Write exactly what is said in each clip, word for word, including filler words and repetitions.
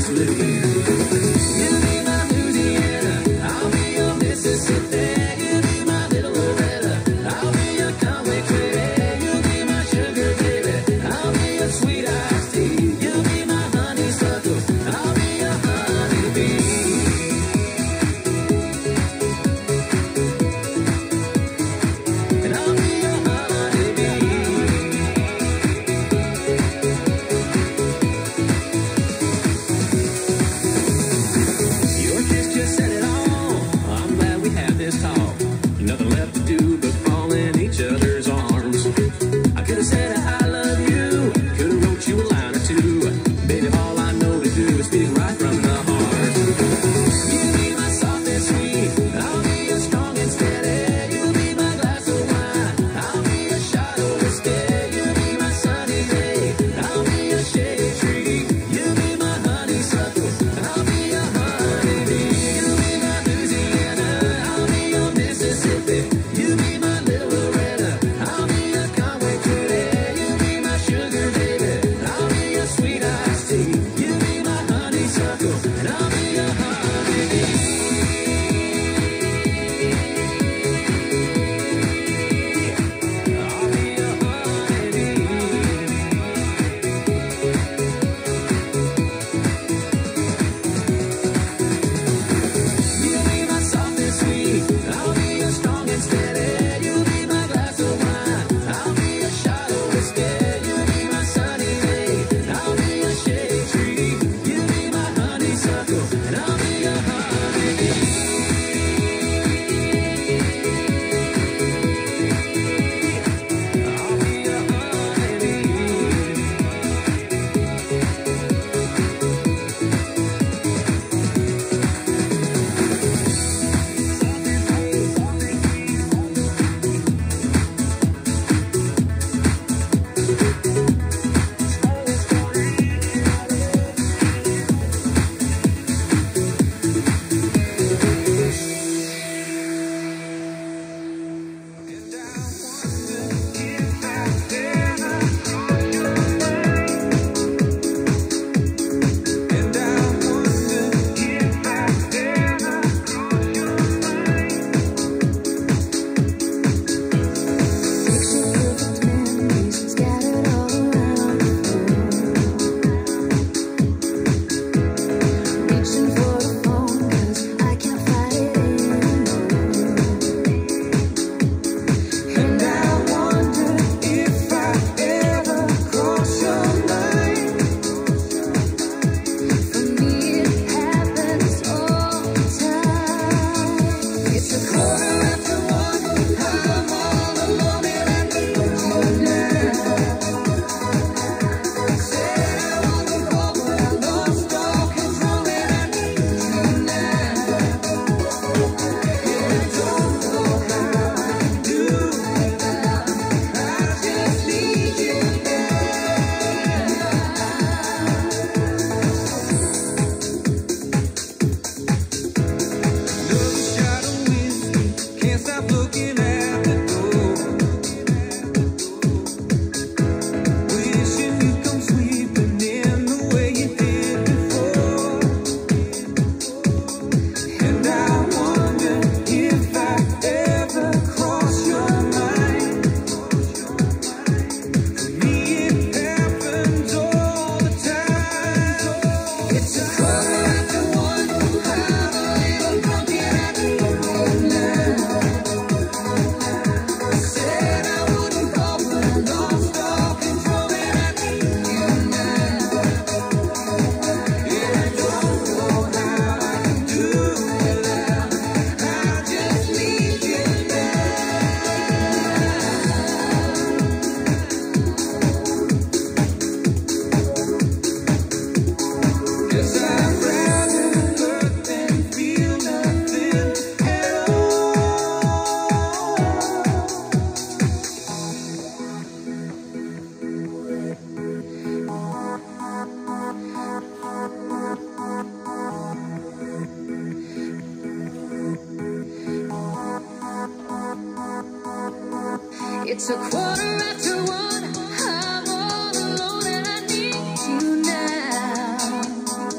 It's a quarter after one. I'm all alone and I need you now.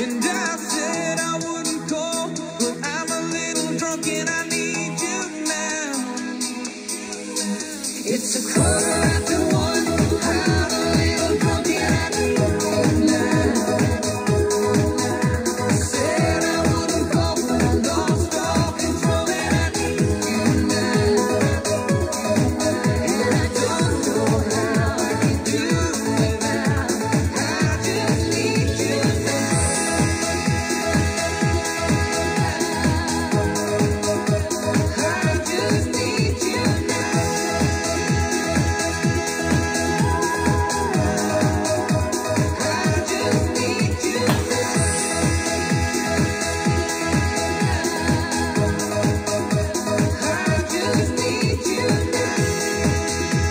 And I said I wouldn't call, but I'm a little drunk and I need you now. It's a quarter after one. I'm a little drunk and I need you now. I said I wouldn't call, but I lost all control and I need you now. And I don't know how I can do without. I just need you now. I just need you now. I just need you now. I just need you now.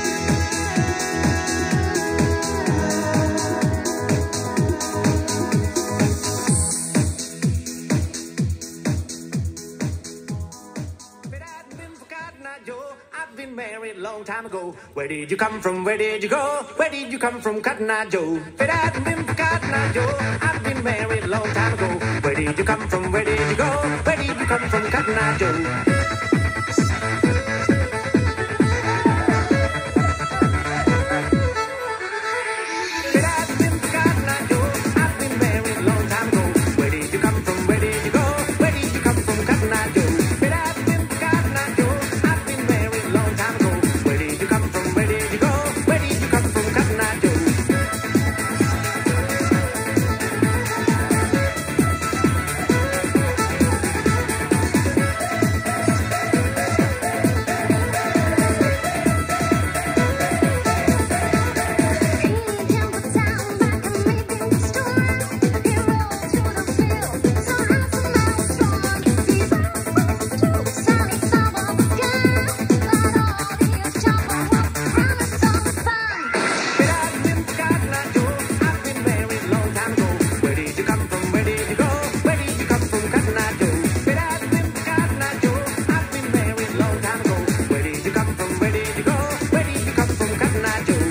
But I've been forgotten, now, Joe. I've been married a long time ago. Where did you come from? Where did you go? Where did you come from, Cotton Eye Joe? But I've been forgotten, now, Joe. I've been married a long time ago. Where did you come from? Where did you go? Where did you come from, Cotton Eye Joe? But I've been forgotten, now, Joe. I've been married a long time ago. Where did you come from? Where did you go? Where did you come from, Cotton Eye Joe? But I've been forgotten, now, Joe. I've been married a long time ago. Where did you come from? Where did you go? Where did you come from, Cotton Eye Joe? But I've been forgotten, now, Joe. I've been married a long time ago. Where did you come from? Where did you go? Where did you come from, Cotton Eye Joe? But I've been forgotten, now, Joe. I've been married a long time ago. Where did you come from? Where did you go? Where did you come from, Cotton Eye Joe?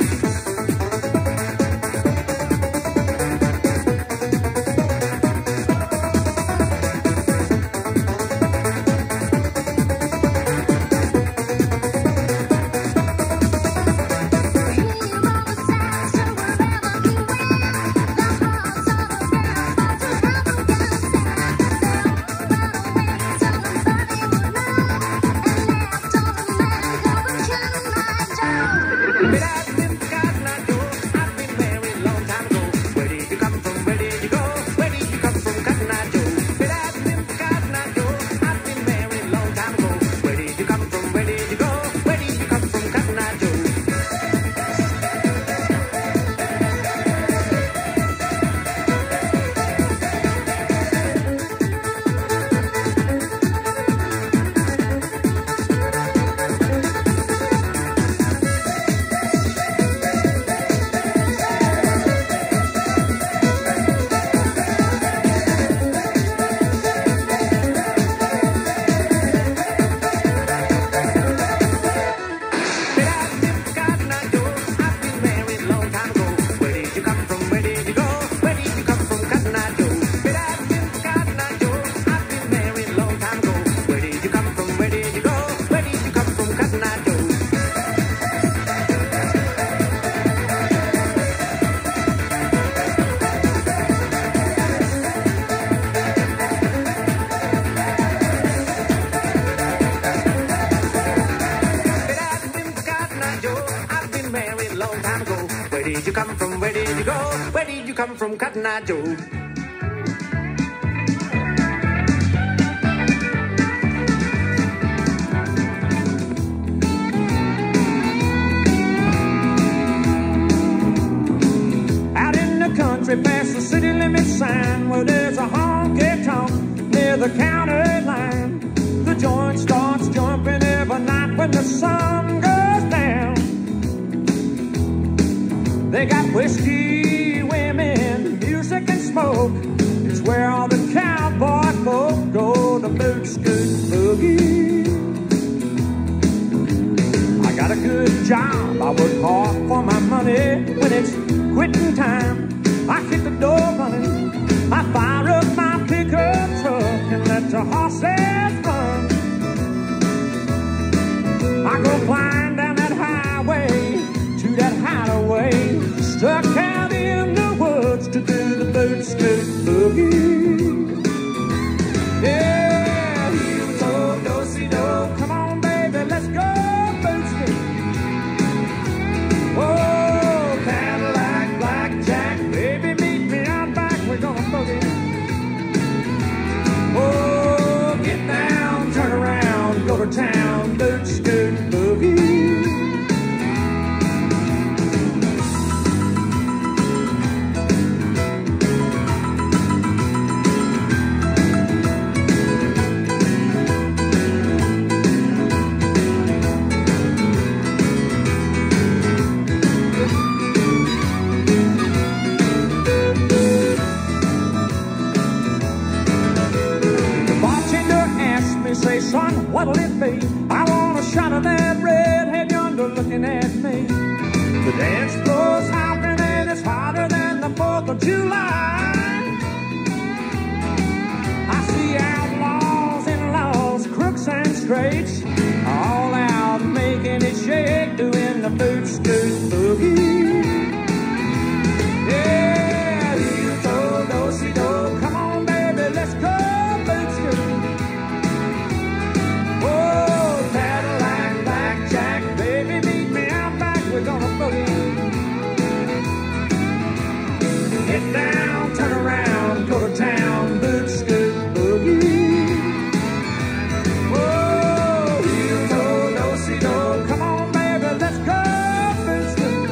But I've been forgotten, now, Joe. I've been married a long time ago. Where did you come from? Where did you go? Where did you come from, Cotton Eye Joe? But I've been forgotten, now, Joe. I've been married a long time ago. Where did you come from? Where did you go? Where did you come from, Cotton Eye Joe? But I've been forgotten, now, Joe. I've been married a long time ago. Where did you come from? Where did you go? Where did you come from, Cotton Eye Joe? But I've been forgotten, now, Joe. I've been married a long time ago. Where did you come from? Where did you go? Where did you come from, Cotton Eye Joe? But I've been forgotten, now, Joe. I've been married a long time ago. Where did you come from? Where did you go? Where did you come from, Cotton Eye Joe? Out in the country past the city limit sign where there's a honky tonk near the county line. The joint starts jumping every night when the sun goes down. They got whiskey, women, music and smoke. It's where all the cowboy folk go to boot scoot boogie. I got a good job, I work hard for my money. When it's quitting time, I hit the door running, I fire up son, what'll it be? I want a shot of that redhead yonder looking at me. The dance floor's hopping and it's hotter than the fourth of July. I see outlaws and laws, crooks and straights, all out making it shake, doing the boot scoot boogie. Yeah, you do, do, si, do. Come on, baby, let's go boot scoot. Oh, Cadillac, blackjack, baby, meet me out back, we're gonna boogie. Get down, turn around, go to town, boot scoot boogie. Whoa, you do, do, si, do. Come on, baby, let's go boot scoot.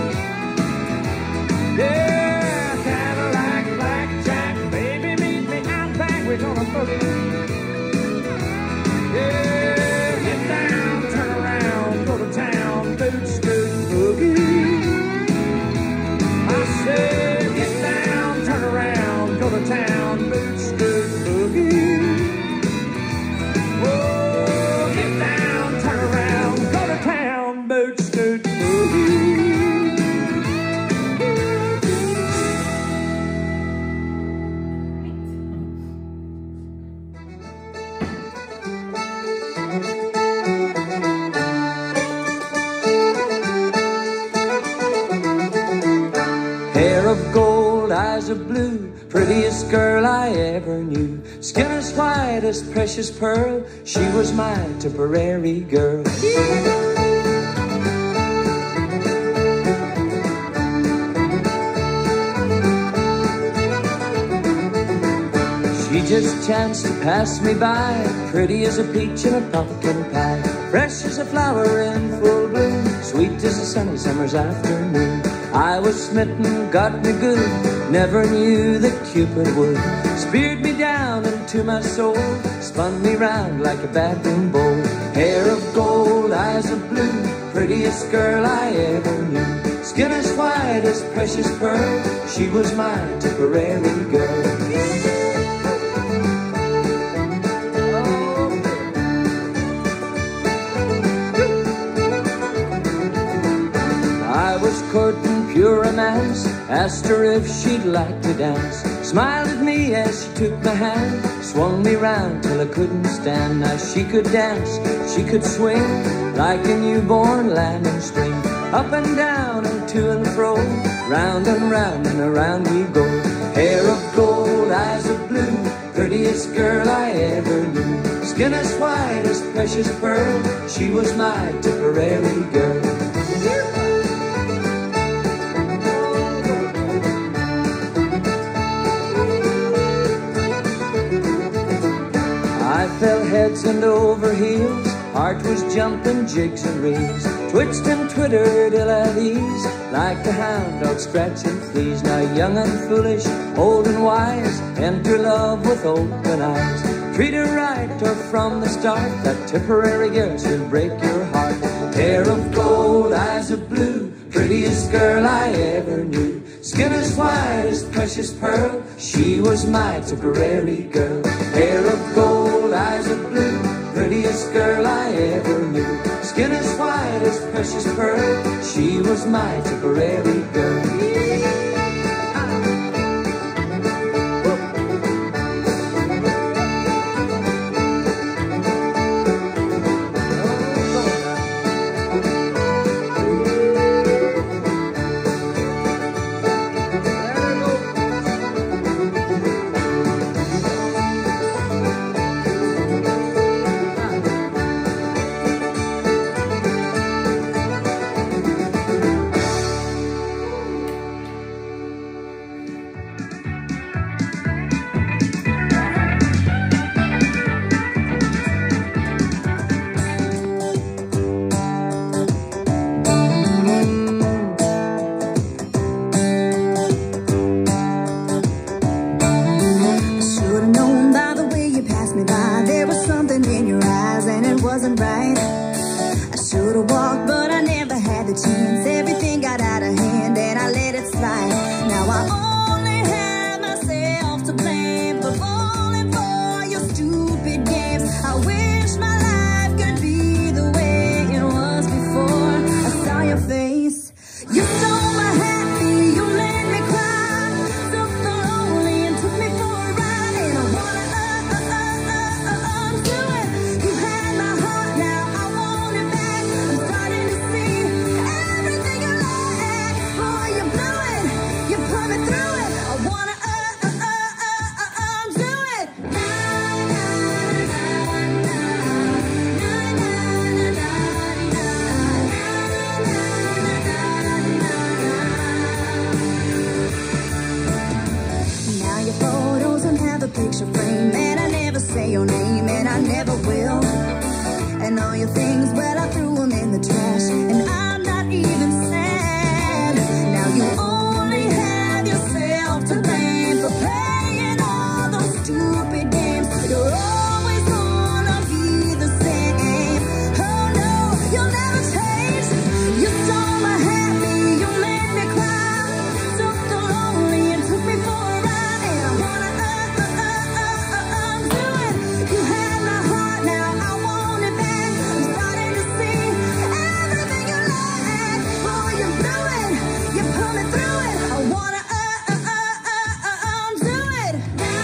Yeah, Cadillac, blackjack, baby, meet me out back, we're gonna boogie. Yeah, get down, turn around, go to town, boot scoot boogie. I said, get down, turn around, go to town, boot scoot boogie. Whoa, get down, turn around, go to town, boot scoot boogie. Hair of gold, eyes of blue, prettiest girl I ever knew. Skin as white as precious pearl, she was my Tipperary girl. She just chanced to pass me by, pretty as a peach in a pumpkin pie, fresh as a flower in full bloom, sweet as a sunny summer's afternoon. I was smitten, got me good, never knew that Cupid would. Speared me down into my soul, spun me round like a baboon bowl. Hair of gold, eyes of blue, prettiest girl I ever knew. Skin as white as precious pearl, she was my Tipperary girl. I was courting pure romance, asked her if she'd like to dance. Smiled at me as she took my hand, swung me round till I couldn't stand. Now she could dance, she could swing, like a newborn lamb in spring. Up and down and to and fro, round and round and around we go. Hair of gold, eyes of blue, prettiest girl I ever knew. Skin as white as precious pearl, she was my Tipperary girl. I fell heads and over heels, heart was jumping jigs and reels, twitched and twittered ill at ease, like a hound dog scratching fleas. Now young and foolish, old and wise, enter love with open eyes. Treat her right or from the start, that Tipperary girl should break your heart. Hair of gold, eyes of blue, prettiest girl I ever knew. Skin as white as precious pearl, she was my Tipperary girl. Hair of gold, eyes of blue, prettiest girl I ever knew. Skin as white as precious pearl, she was my Tipperary girl. wasn't right. I should've walked, but I never had the chance. Everything got out of hand and I let it slide. Now I only have myself to blame for falling for your stupid games. I wish my life say your name, and I never will. And all your things, well, I threw them in the trash, and I'm not even sad. Now you only have yourself to blame for playing all those stupid games. You're always gonna be the same. Oh no, you'll never change. You stole my happy, you made me cry. Took the lonely and took me for a ride, and I wanna uh, uh, uh, uh, uh, undo it. You had my heart, now I want it back. I'm starting to see everything you like. Oh, you blew it, you put me through it. I wanna uh, uh, uh, uh, uh, undo it.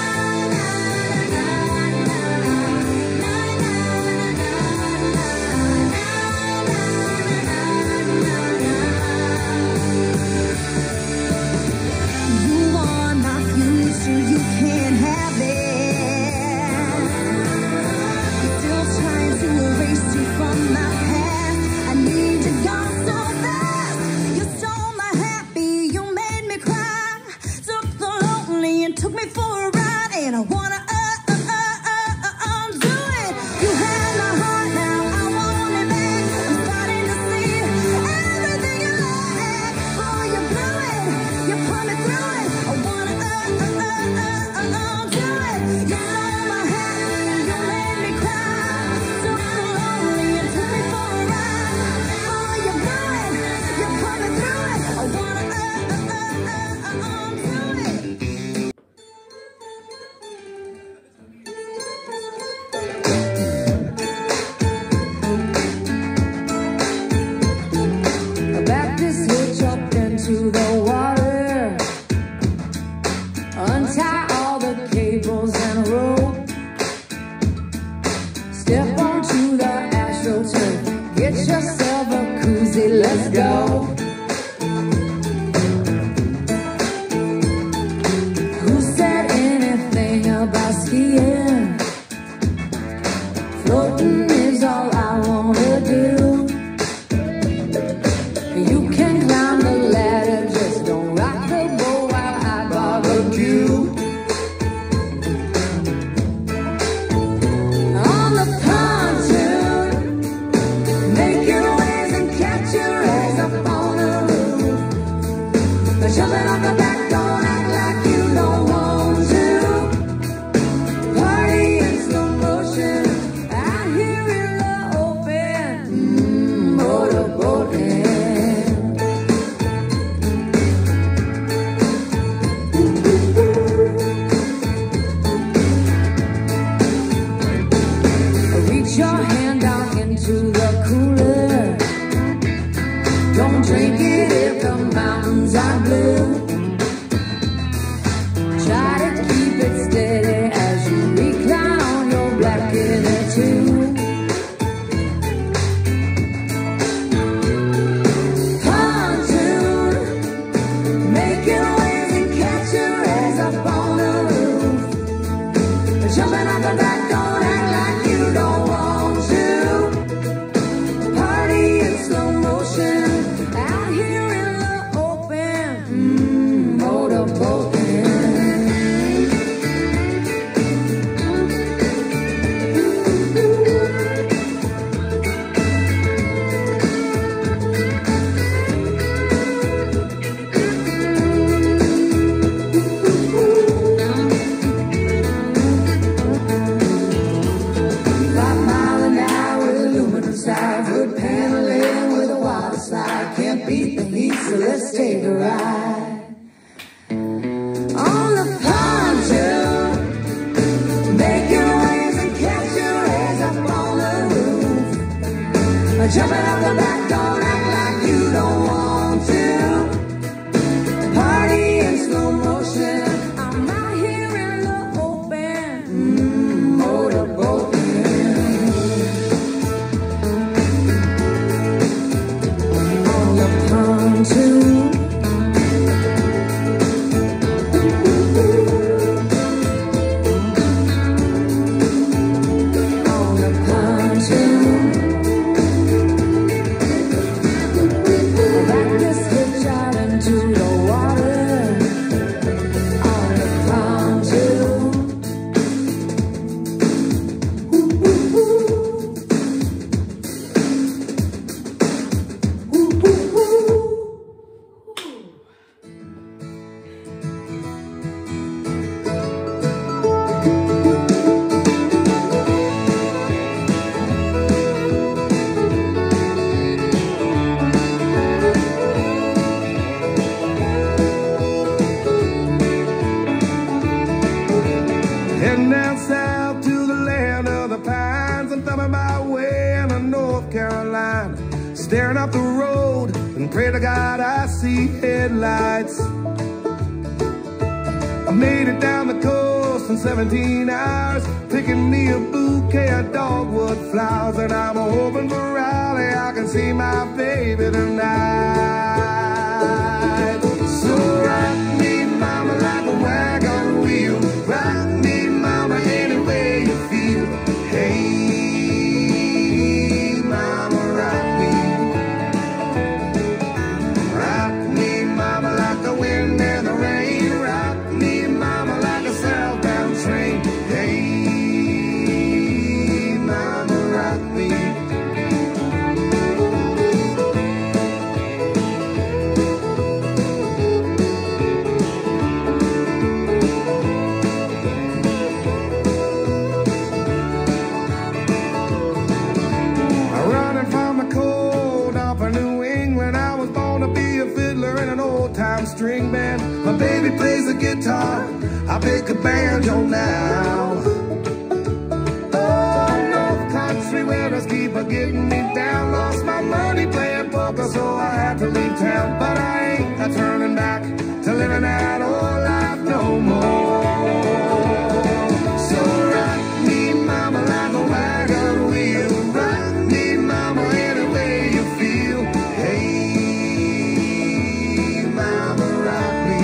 You are my future, you can't have it. I'm still trying to erase you from my past. I need you gone so fast. You stole my happy, you made me cry. Took the lonely and took me for a ride, and I wanna uh, uh, uh, uh, uh, undo it. You had my heart, now I want it back. I'm starting to see everything you like. Oh, you blew it, you put me through it. I wanna uh, uh, uh, uh, uh, undo it. You stole my happy, you made me cry. Took the lonely and took me for a ride. Oh, you blew it, you put me through it. I wanna uh, uh, uh, uh, uh, undo it. Back this hitch up into the water. Untie all the cables and rope. Step onto the astroturf. Get yourself a koozie, let's go. Who said anything about skiing? Floating is all I wanna do. You can climb the ladder, just don't rock the boat while I barbecue. On the pontoon, making waves and catching rays up on the roof. Jumping off the back, don't act like you don't want to. Party in slow motion, out here in the open. Mm, motorboating. Reach your hand down into the cooler. Don't drink it if the mountains are blue. Try to keep it steady as you recline on your black inner tube. Pontoon, making waves and catching rays up on the roof. Jumping off the back, don't act like you don't want to. Party in slow motion, out here in the open. Mm, motorboating. Five mile an hour with aluminum sides, wood paneling with a water slide. Can't beat the heat, so let's take a ride. On the pontoon, making waves and catching rays up on the roof. Jumping off the back, don't act like you don't want to. Party in slow motion, I'm out here in the open. Mm, motorboating. On the pontoon. On the pontoon. south to the land of the pines and thumbing my way into North Carolina, staring up the road and pray to God I see headlights. I made it down the coast in seventeen hours, picking me a bouquet of dogwood flowers, and I'm hoping for Raleigh I can see my baby tonight. So rock me, mama, like a wagon wheel. Rock me, mama, any way you feel. Hey, mama, rock me. Rock me, mama, like the wind and the rain. Rock me, mama, like a southbound train. Hey, mama, rock me. Running from the cold up in New England, I was born to be a fiddler in an old-time string band. My baby plays the guitar, I pick a banjo now. Oh, North Country winters keep a getting me down. Lost my money playing poker, so I had to leave town. But I ain't a turning back to living that old life no more. So rock me, mama, like a wagon wheel. Rock me, mama, any way you feel. Hey, mama, rock me.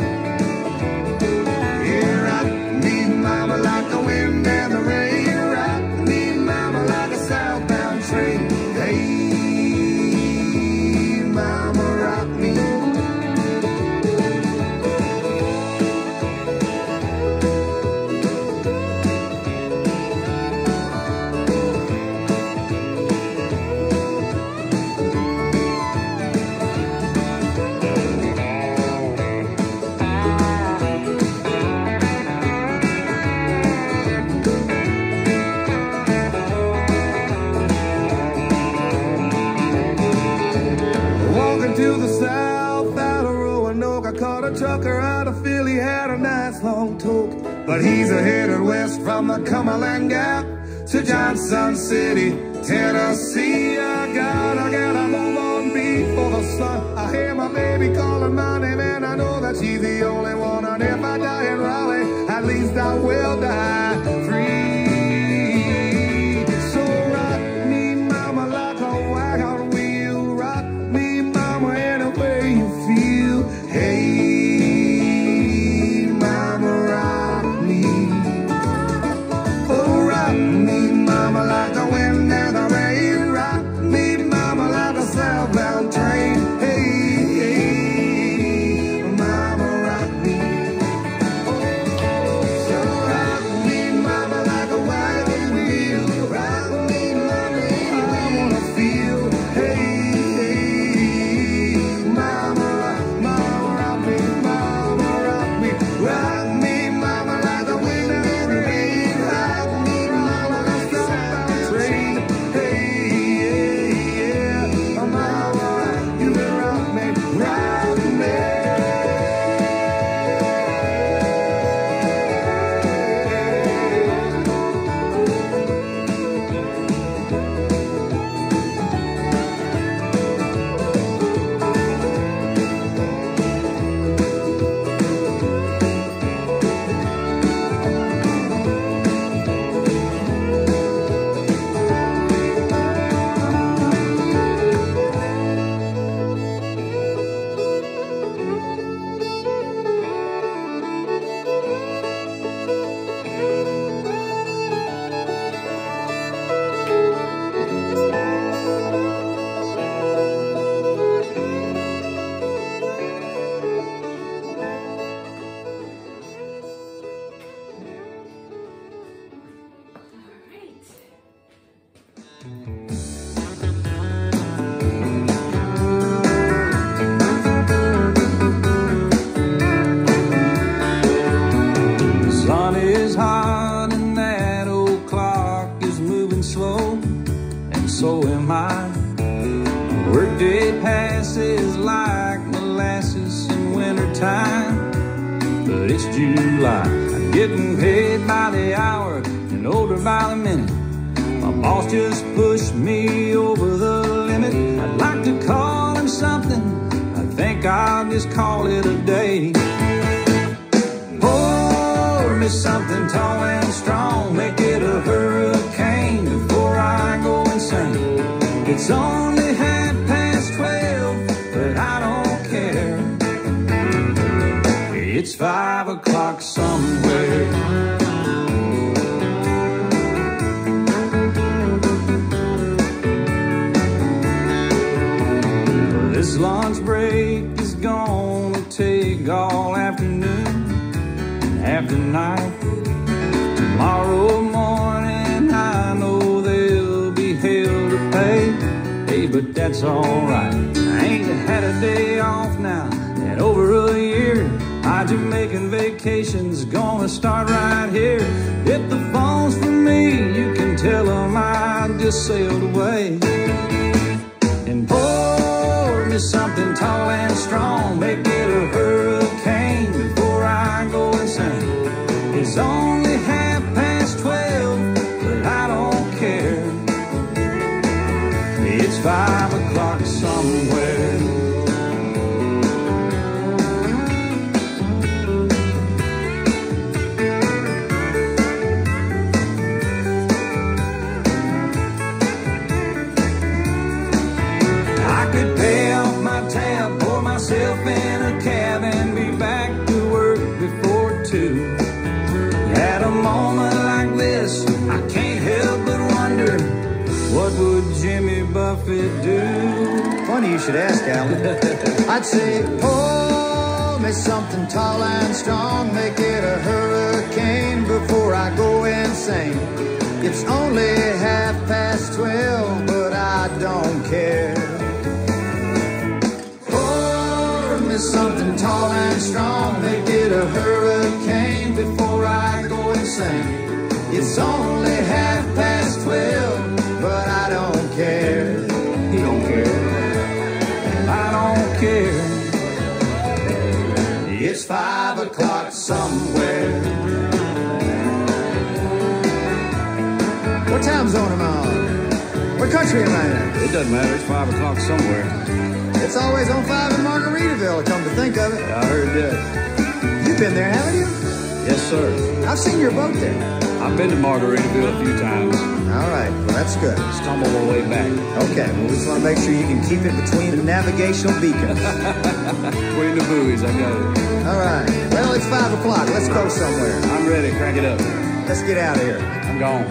Yeah, rock me, mama, like the wind and the rain. Rock me, mama, like a southbound train. Hey, mama, rock me. Walking to the south out of Roanoke, I caught a trucker out of Philly, had a nice long toke. But he's a headed west from the Cumberland Gap to Johnson City, Tennessee. I gotta, gotta move on before the sun. I hear my baby calling my name, and I know that she's the only one. And if I die in Raleigh, at least I will die free. So rock me, mama, like a wagon wheel. Rock me, mama, any way you feel. Hey, mama, rock me. Oh, rock me, mama, like the wind and the rain. Rock me, mama, like a southbound train. Hey, hey, mama, rock me. So rock me, mama, like a wagon wheel. Rock me, mama, any way I wanna feel. Hey, hey, mama, rock, mama, rock me, mama, rock me. Rock me, mama, like the wind and the rain. Rock me, mama, like a southbound train. Hey, yeah, yeah, mama, you can rock me, rock me. Sun is hot and that old clock is moving slow, and so am I. Workday passes like molasses in wintertime, but it's July. I'm getting paid by the hour, getting older by the minute. My boss just pushed me over the limit. I'd like to call him something, I think I'll just call it a day. Pour me something tall and strong, make it a hurricane before I go insane. It's only half past twelve, but I don't care. It's five o'clock somewhere. This lunch break is gonna take all afternoon and half the night. Tomorrow morning I know there'll be hell to pay. Hey, but that's alright. I ain't had a day off now in over a year. My Jamaican vacation's gonna start right here. If the phone's for me, you can tell them I just sailed away. And pour me something tall and strong, make it a hurricane before I go insane. It's only half past twelve, but I don't care. It's five o'clock somewhere. I could pay off my tab, pour myself in a cab, and be back to work before two. At a moment like this, I can't help but wonder, what would Jimmy Buffett do? Funny you should ask, Alan. I'd say, pour me something tall and strong, make it a hurricane before I go insane. It's only half past twelve, but I don't care. Pour me something tall and strong, make it a hurricane before I go insane. It's only half past twelve, but I don't care. He don't care. I don't care. It's five o'clock somewhere. What time zone am I on? What country am I in? It doesn't matter, it's five o'clock somewhere. It's always on five in Margaritaville, come to think of it. I heard that. You've been there, haven't you? Yes, sir. I've seen your boat there. I've been to Margaritaville a few times. All right, well, that's good. Stumbled our way back. Okay, well, we just want to make sure you can keep it between the navigational beacons. Between the buoys, I got it. All right, well, it's five o'clock. Let's go somewhere. I'm ready, crank it up. Let's get out of here. I'm gone.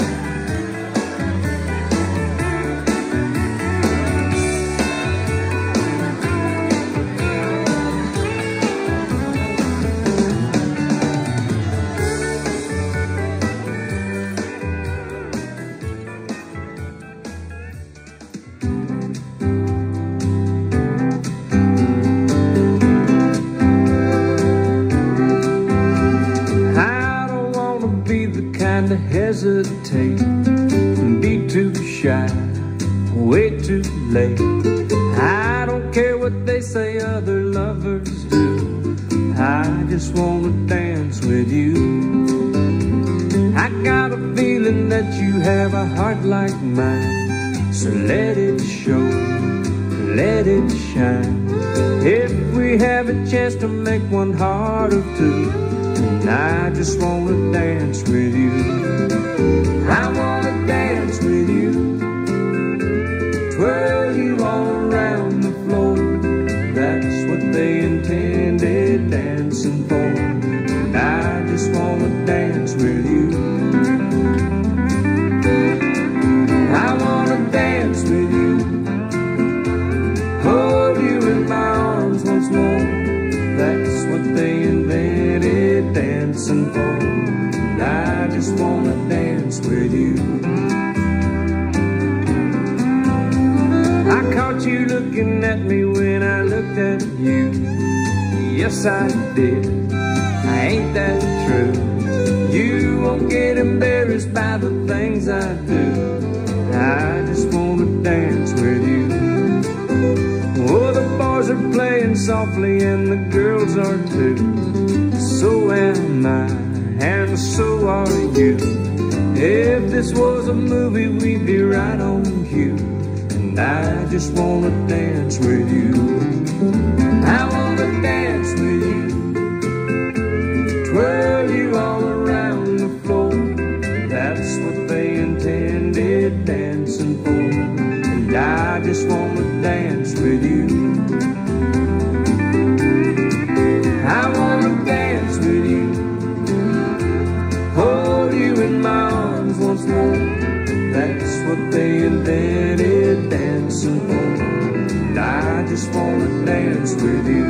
To hesitate and be too shy, way too late. I don't care what they say other lovers do, I just wanna dance with you. I got a feeling that you have a heart like mine, so let it show, let it shine. If we have a chance to make one heart of two, and I just wanna dance with you. I wanna dance with you, twirl you all around the floor. That's what they intended dancing for, and I just wanna dance with you. I wanna dance with you, hold you in my arms once more. That's what they invented dancing for, and I just wanna dance with you. I caught you looking at me when I looked at you. Yes, I did. Ain't that true? You won't get embarrassed by the things I do. I just wanna dance with you. Oh, the boys are playing softly and the girls are too. So am I, and so are you. If this was a movie, we'd be right on cue. And I just wanna dance with you. I wanna dance with you, twirl you all around the floor. That's what they intended dancing for. And I just wanna dance with you. I wanna dance with you, hold you in my arms once more. That's what they invented dancing for. And I just wanna dance with you.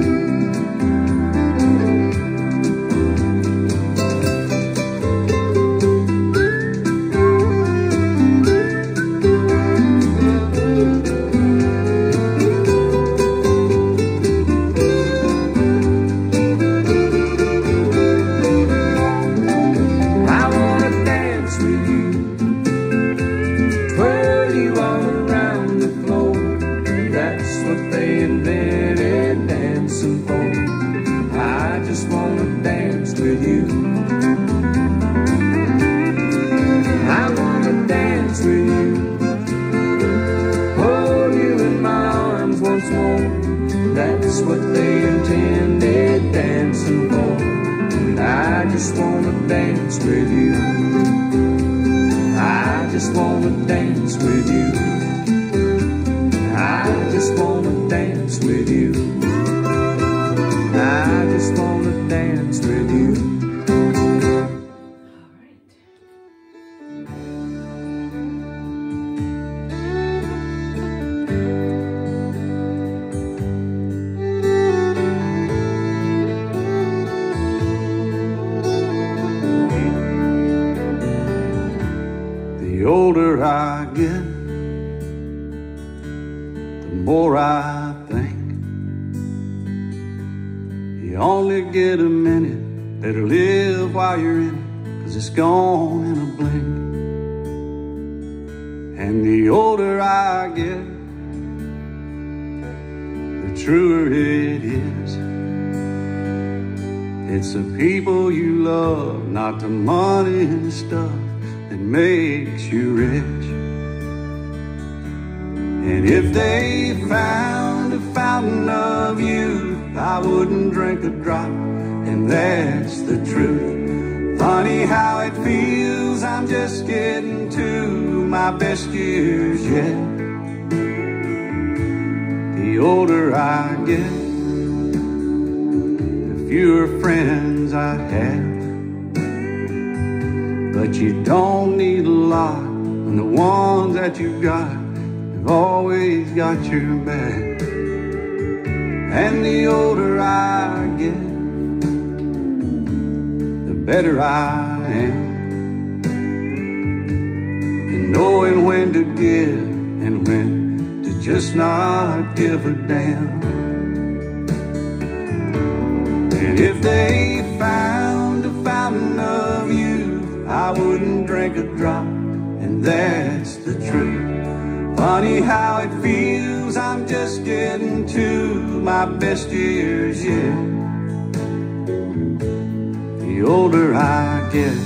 That's what they intended dancing for. And I just wanna dance with you. I just wanna dance with you. I just wanna dance with you. I just wanna dance with you. The older I get, the more I think you only get a minute. Better live while you're in it, 'cause it's gone in a blink. And the older I get, the truer it is. It's the people you love, not the money and stuff that makes you rich. And if they found a fountain of youth, I wouldn't drink a drop, and that's the truth. Funny how it feels, I'm just getting to my best years yet. The older I get, the fewer friends I have. But you don't need a lot, and the ones that you got have always got your back. And the older I get, the better I am. And knowing when to give and when to just not give a damn. And if they found a fountain of youth, I wouldn't drink a drop, and that's the truth. Funny how it feels, I'm just getting to my best years yet. The older I get.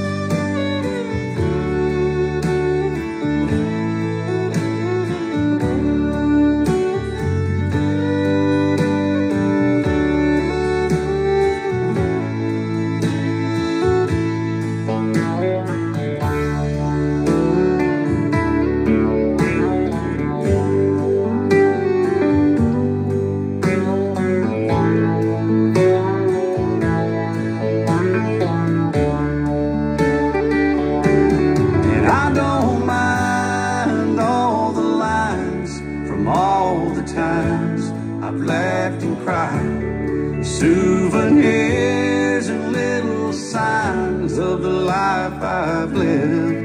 Souvenirs and little signs of the life I've lived.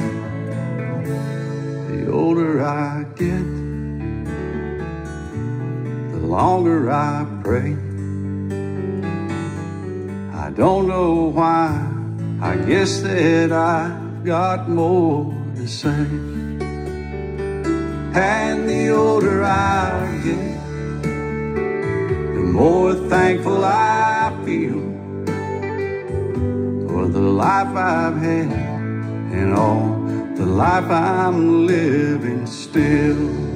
The older I get, the longer I pray. I don't know why, I guess that I've got more to say. And the older I get, the more thankful I feel for the life I've had and all the life I'm living still.